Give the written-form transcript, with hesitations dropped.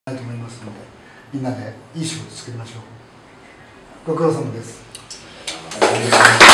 ないと思いますので、みんなでいい仕事作りましょう。ご苦労様です。